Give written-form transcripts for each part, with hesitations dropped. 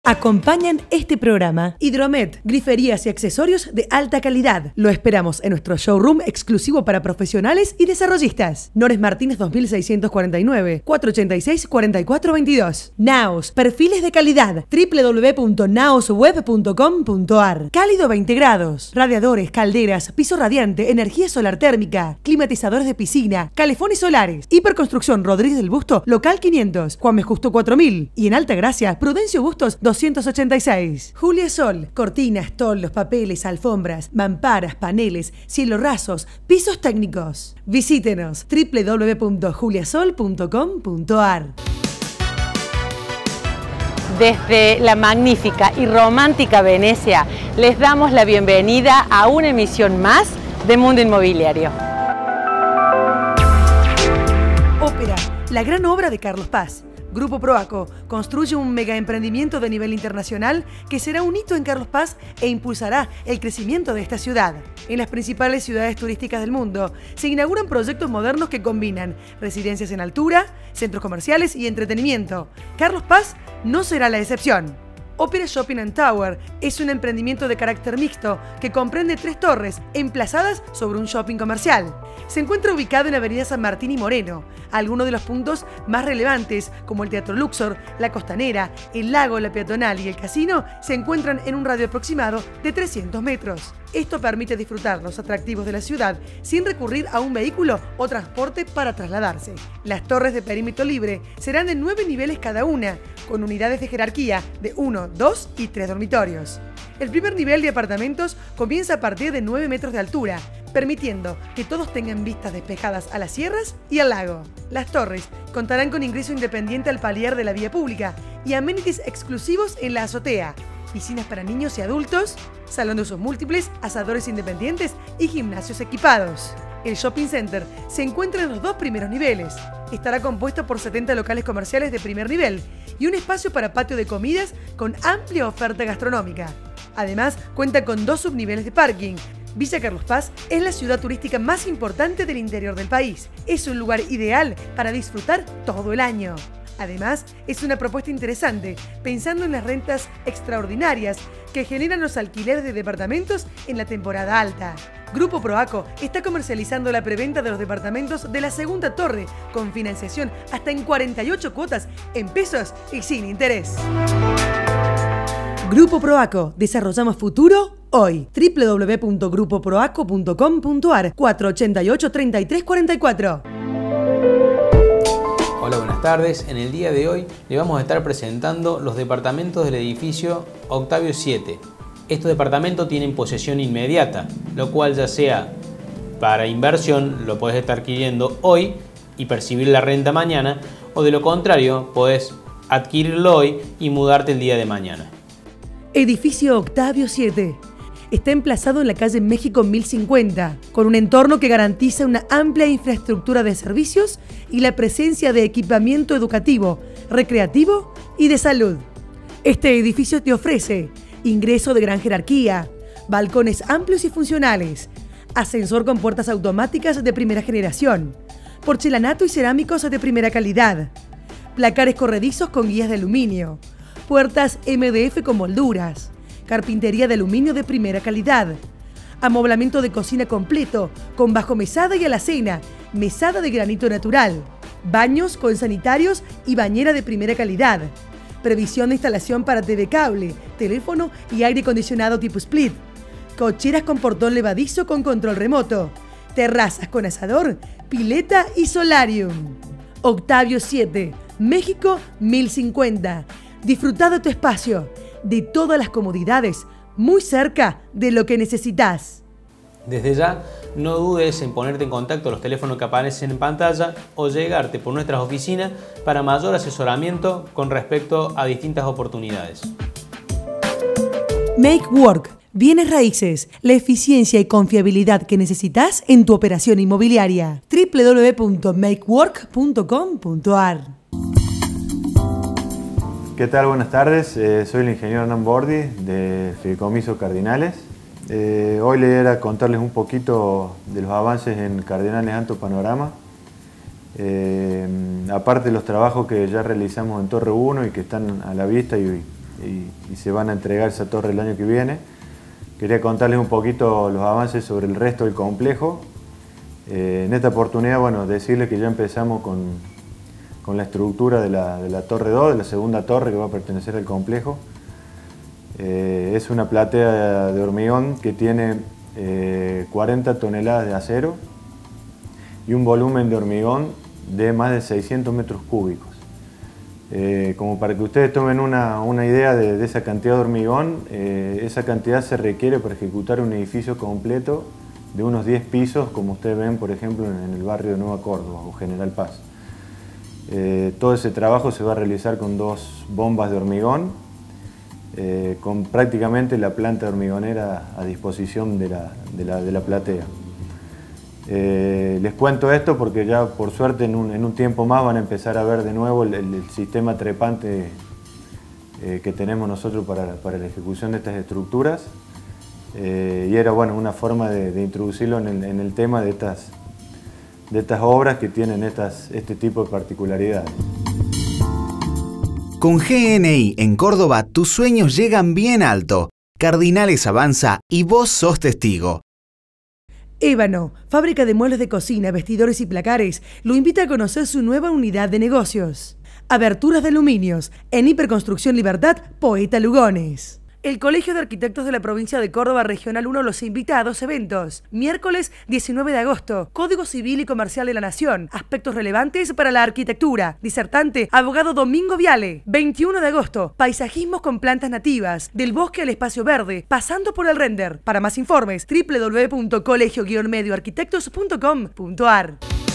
Acompañan este programa Hidromet, griferías y accesorios de alta calidad. Lo esperamos en nuestro showroom exclusivo para profesionales y desarrollistas. Nores Martínez 2649, 486-4422. Naos, perfiles de calidad, www.naosweb.com.ar. Cálido 20 grados, radiadores, calderas, piso radiante, energía solar térmica, climatizadores de piscina, calefones solares. Hiperconstrucción Rodríguez del Busto, local 500, Juan B. Justo 4000 y en Altagracia, Prudencio Bustos 286. Julia Sol, cortinas, toldos, papeles, alfombras, mamparas, paneles, cielos rasos, pisos técnicos. Visítenos www.juliasol.com.ar. Desde la magnífica y romántica Venecia, les damos la bienvenida a una emisión más de Mundo Inmobiliario. Ópera, la gran obra de Carlos Paz. Grupo Proaco construye un mega emprendimiento de nivel internacional que será un hito en Carlos Paz e impulsará el crecimiento de esta ciudad. En las principales ciudades turísticas del mundo se inauguran proyectos modernos que combinan residencias en altura, centros comerciales y entretenimiento. Carlos Paz no será la excepción. Ópera Shopping and Tower es un emprendimiento de carácter mixto que comprende 3 torres emplazadas sobre un shopping comercial. Se encuentra ubicado en Avenida San Martín y Moreno. Algunos de los puntos más relevantes, como el Teatro Luxor, la Costanera, el lago, la peatonal y el casino, se encuentran en un radio aproximado de 300 metros. Esto permite disfrutar los atractivos de la ciudad sin recurrir a un vehículo o transporte para trasladarse. Las torres de perímetro libre serán de 9 niveles cada una, con unidades de jerarquía de 1, 2 y 3 dormitorios. El primer nivel de apartamentos comienza a partir de 9 metros de altura, permitiendo que todos tengan vistas despejadas a las sierras y al lago. Las torres contarán con ingreso independiente al palier de la vía pública y amenities exclusivos en la azotea, piscinas para niños y adultos, salón de usos múltiples, asadores independientes y gimnasios equipados. El shopping center se encuentra en los 2 primeros niveles. Estará compuesto por 70 locales comerciales de primer nivel y un espacio para patio de comidas con amplia oferta gastronómica. Además, cuenta con 2 subniveles de parking. Villa Carlos Paz es la ciudad turística más importante del interior del país. Es un lugar ideal para disfrutar todo el año. Además, es una propuesta interesante, pensando en las rentas extraordinarias que generan los alquileres de departamentos en la temporada alta. Grupo Proaco está comercializando la preventa de los departamentos de la segunda torre, con financiación hasta en 48 cuotas en pesos y sin interés. Grupo Proaco, desarrollamos futuro hoy. www.grupoproaco.com.ar 488-3344. Hola, buenas tardes. En el día de hoy le vamos a estar presentando los departamentos del edificio Octavio 7. Estos departamentos tienen posesión inmediata, lo cual ya sea para inversión lo puedes estar adquiriendo hoy y percibir la renta mañana, o de lo contrario puedes adquirirlo hoy y mudarte el día de mañana. Edificio Octavio 7. Está emplazado en la calle México 1050, con un entorno que garantiza una amplia infraestructura de servicios y la presencia de equipamiento educativo, recreativo y de salud. Este edificio te ofrece ingreso de gran jerarquía, balcones amplios y funcionales, ascensor con puertas automáticas de primera generación, porcelanato y cerámicos de primera calidad, placares corredizos con guías de aluminio, puertas MDF con molduras, carpintería de aluminio de primera calidad, amoblamiento de cocina completo con bajomesada y alacena, mesada de granito natural, baños con sanitarios y bañera de primera calidad, previsión de instalación para TV cable, teléfono y aire acondicionado tipo split, cocheras con portón levadizo con control remoto, terrazas con asador, pileta y solarium. Octavio 7, México 1050. Disfruta de tu espacio, de todas las comodidades, muy cerca de lo que necesitas. Desde ya, no dudes en ponerte en contacto con los teléfonos que aparecen en pantalla o llegarte por nuestras oficinas para mayor asesoramiento con respecto a distintas oportunidades. Make Work, bienes raíces, la eficiencia y confiabilidad que necesitas en tu operación inmobiliaria. www.makework.com.ar. ¿Qué tal? Buenas tardes. Soy el ingeniero Hernán Bordi de Fideicomiso Cardinales. Hoy le voy a contarles un poquito de los avances en Cardinales Alto Panorama. Aparte de los trabajos que ya realizamos en Torre 1 y que están a la vista y y se van a entregar esa torre el año que viene. Quería contarles un poquito los avances sobre el resto del complejo. En esta oportunidad, bueno, decirles que ya empezamos con la estructura de la torre 2, de la segunda torre que va a pertenecer al complejo. Es una platea de hormigón que tiene 40 toneladas de acero y un volumen de hormigón de más de 600 metros cúbicos. Como para que ustedes tomen una idea de esa cantidad de hormigón, esa cantidad se requiere para ejecutar un edificio completo de unos 10 pisos, como ustedes ven, por ejemplo, en el barrio de Nueva Córdoba o General Paz. Todo ese trabajo se va a realizar con 2 bombas de hormigón, con prácticamente la planta hormigonera a disposición de la platea. Les cuento esto porque ya por suerte en un tiempo más van a empezar a ver de nuevo el sistema trepante que tenemos nosotros para la ejecución de estas estructuras, y era bueno, una forma de introducirlo en el tema de estas obras que tienen este tipo de particularidades. Con GNI en Córdoba, tus sueños llegan bien alto. Cardinales avanza y vos sos testigo. Ébano, fábrica de muebles de cocina, vestidores y placares, lo invita a conocer su nueva unidad de negocios. Aberturas de aluminios, en Hiperconstrucción Libertad, Poeta Lugones. El Colegio de Arquitectos de la Provincia de Córdoba Regional 1 los invita a 2 eventos. Miércoles 19 de agosto, Código Civil y Comercial de la Nación, aspectos relevantes para la arquitectura. Disertante, abogado Domingo Viale. 21 de agosto, paisajismos con plantas nativas, del bosque al espacio verde, pasando por el render. Para más informes, www.colegio-medioarquitectos.com.ar.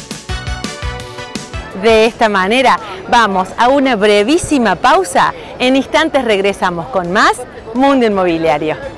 De esta manera, vamos a una brevísima pausa. En instantes regresamos con más Mundo Inmobiliario.